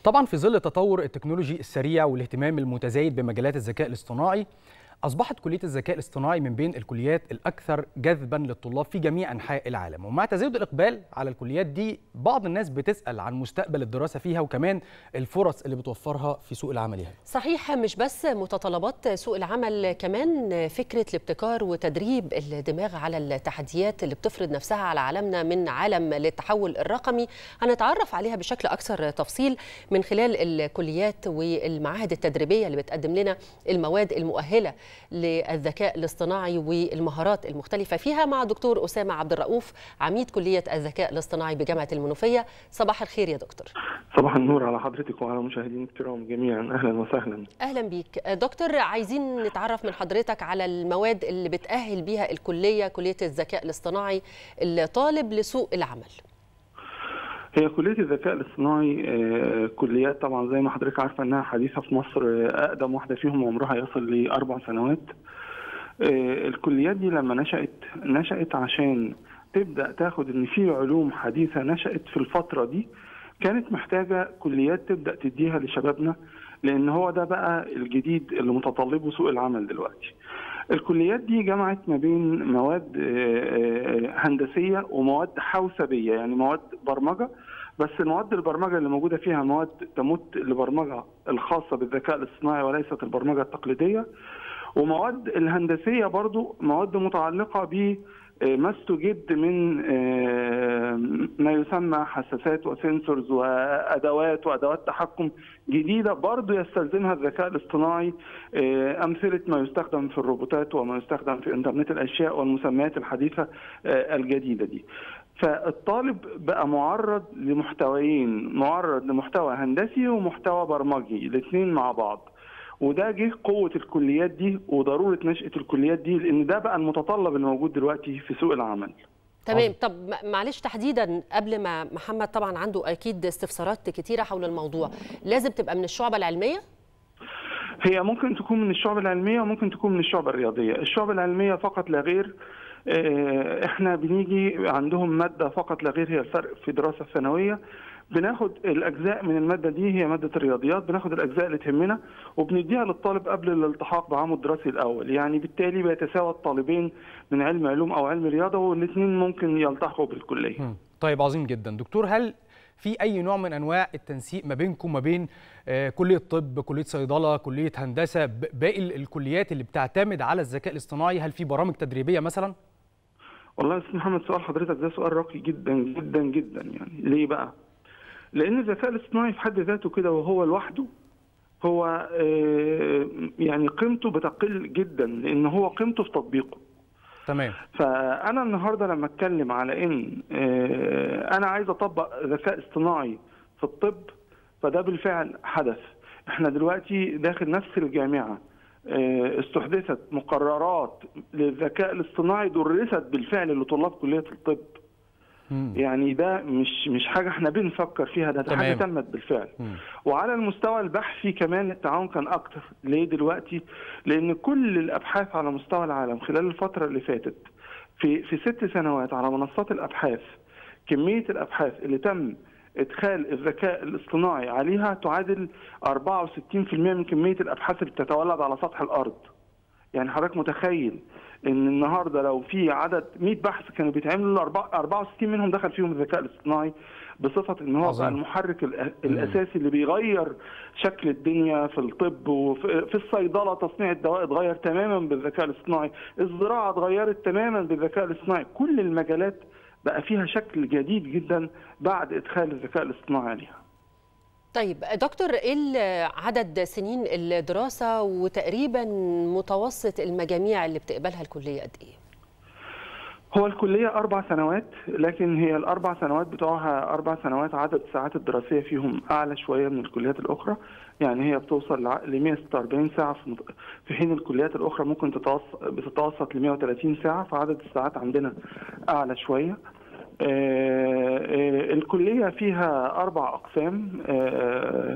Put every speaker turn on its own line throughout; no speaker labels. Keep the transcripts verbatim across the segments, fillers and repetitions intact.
طبعا في ظل التطور التكنولوجي السريع والاهتمام المتزايد بمجالات الذكاء الاصطناعي، أصبحت كلية الذكاء الاصطناعي من بين الكليات الأكثر جذبا للطلاب في جميع أنحاء العالم. ومع تزايد الإقبال على الكليات دي، بعض الناس بتسأل عن مستقبل الدراسة فيها وكمان الفرص اللي بتوفرها في سوق العمل هنا.
صحيح، مش بس متطلبات سوق العمل، كمان فكرة الابتكار وتدريب الدماغ على التحديات اللي بتفرض نفسها على عالمنا من عالم للتحول الرقمي. هنتعرف عليها بشكل أكثر تفصيل من خلال الكليات والمعاهد التدريبية اللي بتقدم لنا المواد المؤهلة للذكاء الاصطناعي والمهارات المختلفة فيها، مع دكتور أسامة عبد الرؤوف، عميد كلية الذكاء الاصطناعي بجامعة المنوفية. صباح الخير يا دكتور.
صباح النور على حضرتك وعلى مشاهدين الكرام جميعا، أهلا وسهلا.
أهلا بيك دكتور. عايزين نتعرف من حضرتك على المواد اللي بتأهل بيها الكلية، كلية الذكاء الاصطناعي، الطالب لسوق العمل.
هي كلية الذكاء الاصطناعي آه كليات طبعا زي ما حضرتك عارفة انها حديثة في مصر. آه اقدم واحدة فيهم عمرها يصل لأربع سنوات. آه الكليات دي لما نشأت نشأت عشان تبدأ تاخد ان في علوم حديثة نشأت في الفترة دي، كانت محتاجة كليات تبدأ تديها لشبابنا، لان هو ده بقى الجديد اللي متطلبه سوق العمل دلوقتي. الكليات دي جمعت ما بين مواد هندسية ومواد حوسبية، يعني مواد برمجة، بس المواد البرمجة اللي موجودة فيها مواد تمت للبرمجة الخاصة بالذكاء الاصطناعي وليست البرمجة التقليدية، ومواد الهندسية برضو مواد متعلقة ب ما استجد من ما يسمى حساسات وسنسورز وأدوات وأدوات تحكم جديدة برضو يستلزمها الذكاء الاصطناعي، أمثلة ما يستخدم في الروبوتات وما يستخدم في إنترنت الأشياء والمسميات الحديثة الجديدة دي. فالطالب بقى معرض لمحتويين، معرض لمحتوى هندسي ومحتوى برمجي الاثنين مع بعض، وده جه قوة الكليات دي وضرورة نشأة الكليات دي، لأن ده بقى المتطلب الموجود دلوقتي في سوق العمل.
تمام. طب معلش تحديدا قبل ما محمد طبعا عنده أكيد استفسارات كتيرة حول الموضوع، لازم تبقى من الشعبة العلمية؟
هي ممكن تكون من الشعبة العلمية وممكن تكون من الشعبة الرياضية. الشعبة العلمية فقط لا غير، احنا بنيجي عندهم مادة فقط لا غير هي الفرق في دراسة ثانوية، بناخد الاجزاء من الماده دي هي ماده الرياضيات، بناخد الاجزاء اللي تهمنا وبنديها للطالب قبل الالتحاق بعامه الدراسي الاول، يعني بالتالي بيتساوى الطالبين من علم علوم او علم رياضه والاثنين ممكن يلتحقوا بالكليه.
طيب عظيم جدا دكتور. هل في اي نوع من انواع التنسيق ما بينكم ما بين آه كليه طب، كليه صيدله، كليه هندسه، باقي الكليات اللي بتعتمد على الذكاء الاصطناعي؟ هل في برامج تدريبيه مثلا؟
والله يا استاذ محمد، سؤال حضرتك ده سؤال راقي جدا جدا جدا. يعني ليه بقى؟ لأن الذكاء الاصطناعي في حد ذاته كده وهو لوحده هو يعني قيمته بتقل جدا، لأن هو قيمته في تطبيقه.
تمام.
فأنا النهارده لما أتكلم على إن أنا عايز أطبق ذكاء اصطناعي في الطب، فده بالفعل حدث. إحنا دلوقتي داخل نفس الجامعة استحدثت مقررات للذكاء الاصطناعي درست بالفعل لطلاب كلية الطب. يعني ده مش مش حاجه احنا بنفكر فيها، ده, ده حاجه تمت بالفعل. مم. وعلى المستوى البحثي كمان التعاون كان اكتر. ليه دلوقتي؟ لان كل الابحاث على مستوى العالم خلال الفتره اللي فاتت في في ست سنوات على منصات الابحاث، كميه الابحاث اللي تم ادخال الذكاء الاصطناعي عليها تعادل أربعة وستين بالمئة من كميه الابحاث اللي بتتولد على سطح الارض. يعني حضرتك متخيل ان النهارده لو في عدد مئة بحث كانوا بيتعملوا، أربعة وستين منهم دخل فيهم الذكاء الاصطناعي، بصفه ان هو بقى المحرك الاساسي اللي بيغير شكل الدنيا في الطب وفي الصيدله. تصنيع الدواء اتغير تماما بالذكاء الاصطناعي، الزراعه اتغيرت تماما بالذكاء الاصطناعي، كل المجالات بقى فيها شكل جديد جدا بعد ادخال الذكاء الاصطناعي عليها.
طيب دكتور، ايه عدد سنين الدراسة وتقريبا متوسط المجاميع اللي بتقبلها الكلية قد ايه؟
هو الكلية أربع سنوات، لكن هي الأربع سنوات بتوعها أربع سنوات عدد الساعات الدراسية فيهم أعلى شوية من الكليات الأخرى، يعني هي بتوصل ل مئة وستة وأربعين ساعة، في حين الكليات الأخرى ممكن بتتوسط ل مئة وثلاثين ساعة، فعدد الساعات عندنا أعلى شوية. آه آه الكلية فيها أربع أقسام. آه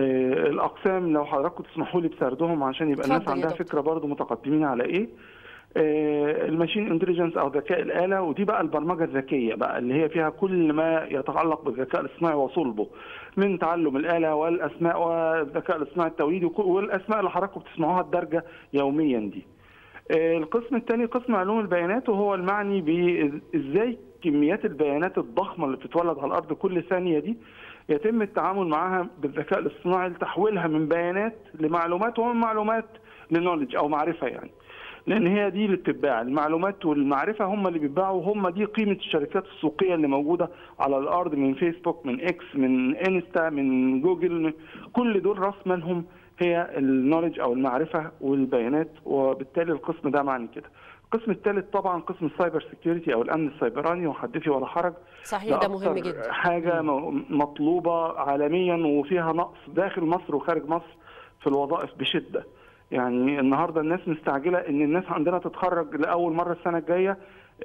الأقسام لو حضراتكم تسمحوا لي بسردهم عشان يبقى الناس عندها فكرة برضو متقدمين على إيه. الماشين انتليجنس او ذكاء الاله، ودي بقى البرمجه الذكيه بقى اللي هي فيها كل ما يتعلق بالذكاء الاصطناعي وصلبه من تعلم الاله والاسماء والذكاء الاصطناعي التوليدي والاسماء اللي حضراتكم بتسمعوها الدارجه يوميا دي. القسم الثاني قسم علوم البيانات، وهو المعني بازاي كميات البيانات الضخمه اللي بتتولد على الارض كل ثانيه دي يتم التعامل معها بالذكاء الاصطناعي لتحويلها من بيانات لمعلومات، ومن معلومات لنولج او معرفه يعني. لان هي دي اللي بتتباع، المعلومات والمعرفه هم اللي بيتباعوا، وهم دي قيمه الشركات السوقيه اللي موجوده على الارض، من فيسبوك من اكس من انستا من جوجل، من كل دول راس مالهم هي النولج او المعرفه والبيانات، وبالتالي القسم ده معني كده. القسم الثالث طبعا قسم السايبر سيكيورتي او الامن السيبراني، وحدثي ولا حرج.
صحيح، ده مهم جدا،
حاجه مطلوبه عالميا وفيها نقص داخل مصر وخارج مصر في الوظائف بشده. يعني النهارده الناس مستعجله ان الناس عندنا تتخرج لاول مره السنه الجايه،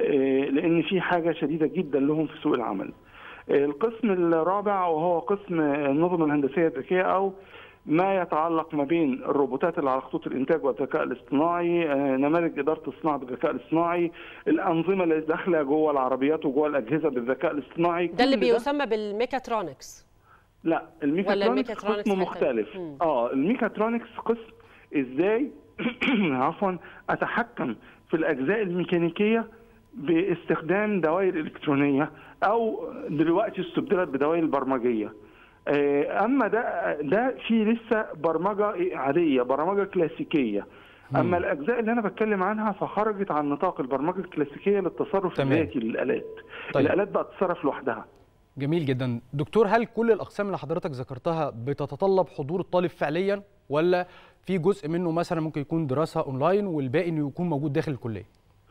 لان في حاجه شديده جدا لهم في سوق العمل. القسم الرابع وهو قسم النظم الهندسيه الذكيه، او ما يتعلق ما بين الروبوتات اللي على خطوط الانتاج والذكاء الاصطناعي، نماذج اداره الصناعه بالذكاء الاصطناعي، الانظمه اللي داخله جوه العربيات وجوه الاجهزه بالذكاء الاصطناعي.
ده اللي بيسمى بالميكاترونكس.
لا، الميكاترونكس قسم مختلف. اه الميكاترونكس قسم ازاي عفوا اتحكم في الاجزاء الميكانيكيه باستخدام دوائر الكترونيه، او دلوقتي استبدلت بدوائر برمجيه. اما ده ده في لسه برمجه عاديه، برمجه كلاسيكيه. اما الاجزاء اللي انا بتكلم عنها فخرجت عن نطاق البرمجه الكلاسيكيه للتصرف الذاتي للالات. طيب. الالات بقى تتصرف لوحدها.
جميل جدا. دكتور، هل كل الاقسام اللي حضرتك ذكرتها بتتطلب حضور الطالب فعليا، ولا في جزء منه مثلا ممكن يكون دراسه اونلاين والباقي انه يكون موجود داخل الكليه؟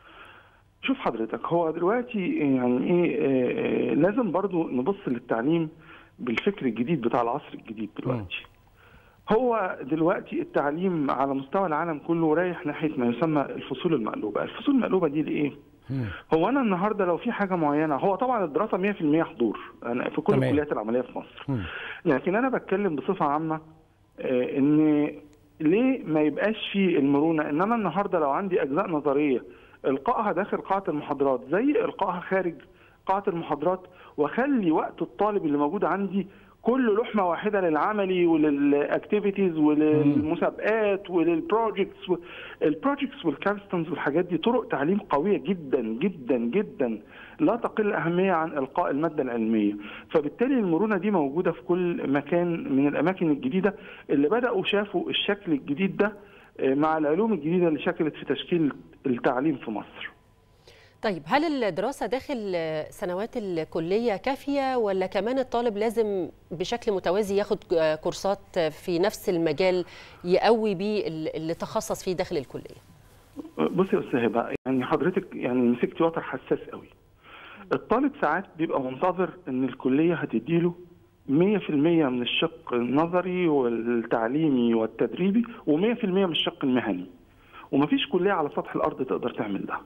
شوف حضرتك، هو دلوقتي يعني ايه، لازم برضو نبص للتعليم بالفكر الجديد بتاع العصر الجديد دلوقتي. م. هو دلوقتي التعليم على مستوى العالم كله رايح ناحيه ما يسمى الفصول المقلوبه. الفصول المقلوبه دي لايه؟ م. هو انا النهارده لو في حاجه معينه، هو طبعا الدراسه مية في المية حضور أنا في كل الكليات العمليه في مصر. م. لكن انا بتكلم بصفه عامه آه ان ليه ما يبقاش في المرونه ان انا النهارده لو عندي اجزاء نظريه القائها داخل قاعه المحاضرات زي القائها خارج قاعه المحاضرات، واخلي وقت الطالب اللي موجود عندي كل لحمه واحده للعملي وللاكتيفيتيز وللمسابقات وللبروجكتس. البروجكتس والكابستونز والحاجات دي طرق تعليم قويه جدا جدا جدا لا تقل اهميه عن القاء الماده العلميه. فبالتالي المرونه دي موجوده في كل مكان من الاماكن الجديده اللي بداوا شافوا الشكل الجديد ده مع العلوم الجديده اللي شكلت في تشكيل التعليم في مصر.
طيب، هل الدراسة داخل سنوات الكلية كافية، ولا كمان الطالب لازم بشكل متوازي ياخد كورسات في نفس المجال يقوي بيه اللي تخصص فيه داخل الكلية؟
بصي يا أستاذ هبة، يعني حضرتك يعني مسكتي وتر حساس قوي. الطالب ساعات بيبقى منتظر إن الكلية هتديله مية في المية من الشق النظري والتعليمي والتدريبي ومية في المية من الشق المهني، ومفيش كلية على سطح الأرض تقدر تعمل ده.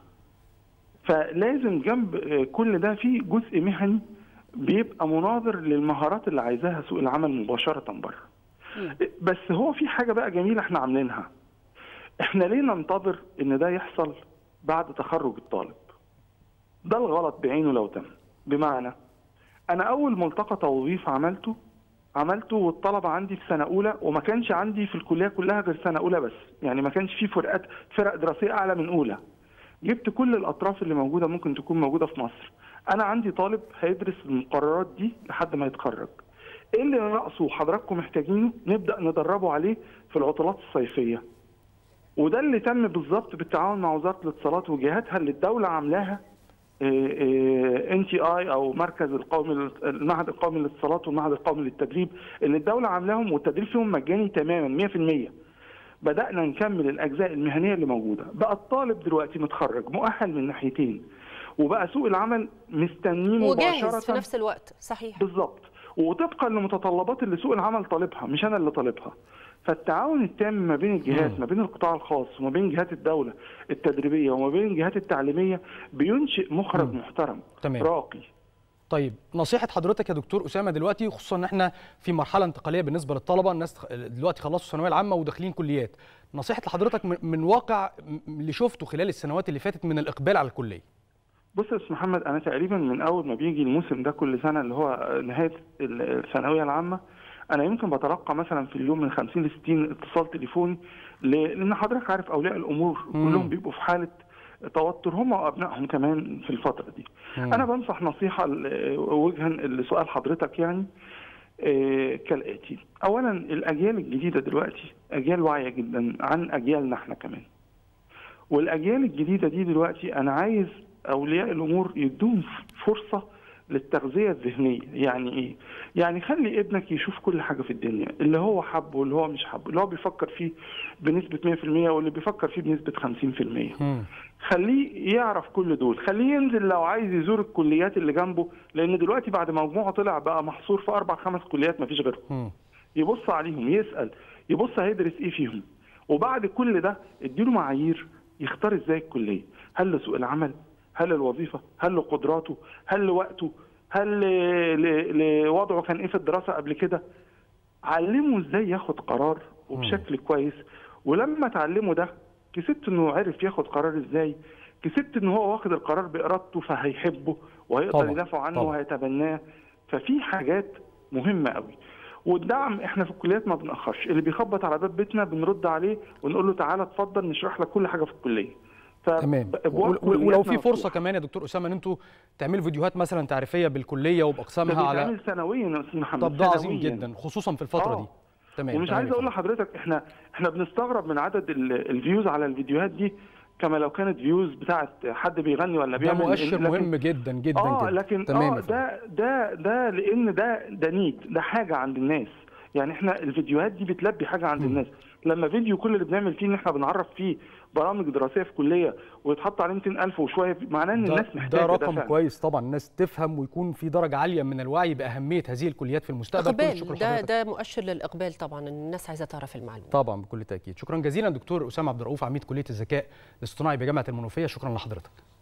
فلازم جنب كل ده في جزء مهني بيبقى مناظر للمهارات اللي عايزاها سوق العمل مباشرة بره. بس هو في حاجة بقى جميلة احنا عاملينها. احنا ليه ننتظر ان ده يحصل بعد تخرج الطالب؟ ده الغلط بعينه لو تم. بمعنى انا اول ملتقى توظيف عملته عملته والطلبة عندي في سنة أولى، وما كانش عندي في الكلية كلها غير سنة أولى بس، يعني ما كانش في فرقات فرق دراسية أعلى من أولى. جبت كل الأطراف اللي موجودة ممكن تكون موجودة في مصر. أنا عندي طالب هيدرس المقررات دي لحد ما يتخرج. إيه اللي ناقصه حضراتكم محتاجينه؟ نبدأ ندربه عليه في العطلات الصيفية. وده اللي تم بالظبط بالتعاون مع وزارة الاتصالات وجهاتها اللي الدولة عاملاها، ان تي اي او مركز القومي المعهد القومي للاتصالات والمعهد القومي للتدريب، اللي الدولة عاملاهم والتدريب فيهم مجاني تماما مية في المية. بدأنا نكمل الأجزاء المهنية اللي موجودة. بقى الطالب دلوقتي متخرج مؤهل من ناحيتين، وبقى سوق العمل مستنيه مباشرة
وجاهز في نفس الوقت. صحيح
بالظبط، وطبقا لمتطلبات اللي سوق العمل طالبها، مش أنا اللي طالبها. فالتعاون التام ما بين الجهات، ما بين القطاع الخاص وما بين جهات الدولة التدريبية وما بين الجهات التعليمية بينشئ مخرج محترم
تمام.
راقي
طيب نصيحه حضرتك يا دكتور اسامه دلوقتي، خصوصا ان احنا في مرحله انتقاليه بالنسبه للطلبه، الناس دلوقتي خلصوا الثانويه العامه وداخلين كليات، نصيحه لحضرتك من واقع اللي شفته خلال السنوات اللي فاتت من الاقبال على الكليه.
بص يا استاذ محمد، انا تقريبا من اول ما بيجي الموسم ده كل سنه اللي هو نهايه الثانويه العامه، انا يمكن بتلقى مثلا في اليوم من خمسين ل ستين اتصال تليفوني، لان حضرتك عارف اولياء الامور كلهم بيبقوا في حاله توتر، هم وابنائهم كمان في الفتره دي. مم. انا بنصح نصيحه وجها لسؤال حضرتك يعني آه كالاتي: اولا الاجيال الجديده دلوقتي اجيال واعيه جدا عن اجيالنا احنا كمان، والاجيال الجديده دي دلوقتي انا عايز اولياء الامور يدوهم فرصه للتغذيه الذهنيه. يعني ايه؟ يعني خلي ابنك يشوف كل حاجه في الدنيا، اللي هو حبه واللي هو مش حبه، اللي هو بيفكر فيه بنسبه مية في المية واللي بيفكر فيه بنسبه خمسين في المية. خليه يعرف كل دول، خليه ينزل لو عايز يزور الكليات اللي جنبه، لان دلوقتي بعد مجموعه طلع بقى محصور في اربع خمس كليات مفيش غيرهم. يبص عليهم، يسال، يبص هيدرس ايه فيهم، وبعد كل ده اديله معايير يختار ازاي الكليه. هل لسوق العمل؟ هل الوظيفه؟ هل لقدراته؟ هل لوقته؟ هل لوضعه كان ايه في الدراسه قبل كده؟ علمه ازاي ياخد قرار وبشكل كويس. ولما تعلمه ده كسبت انه عرف ياخد قرار ازاي، كسبت ان هو واخد القرار بارادته فهيحبه وهيقدر يدافع عنه وهيتبناه. ففي حاجات مهمه قوي. والدعم احنا في الكليات ما بنأخرش، اللي بيخبط على باب بيتنا بنرد عليه ونقول له تعالى اتفضل نشرح لك كل حاجه في الكليه.
تمام. ولو في فرصه كمان يا دكتور اسامه ان انتوا تعملوا فيديوهات مثلا تعريفيه بالكليه وباقسامها على
بتعمل سنويا يا استاذ محمد.
طب ده عظيم جدا خصوصا في الفتره آه. دي.
تمام. ومش عايز اقول لحضرتك احنا احنا بنستغرب من عدد الفيوز على الفيديوهات دي، كما لو كانت فيوز بتاعت حد بيغني ولا بيعمل.
ده مؤشر مهم جدا جدا
اه
جدا.
لكن اه ده ده ده لان ده ده نيد، ده حاجه عند الناس. يعني احنا الفيديوهات دي بتلبي حاجه عند م. الناس. لما فيديو كل اللي بنعمل فيه ان احنا بنعرف فيه برامج دراسيه في كليه ويتحط عليه مئتين ألف وشويه، معناه ان الناس محتاجه.
ده رقم ده كويس طبعا، الناس تفهم ويكون في درجه عاليه من الوعي باهميه هذه الكليات في المستقبل.
اقبال، ده ده مؤشر للاقبال طبعا، ان الناس عايزه تعرف المعلومات.
طبعا بكل تاكيد. شكرا جزيلا دكتور اسامه عبد الرؤوف، عميد كليه الذكاء الاصطناعي بجامعه المنوفيه، شكرا لحضرتك.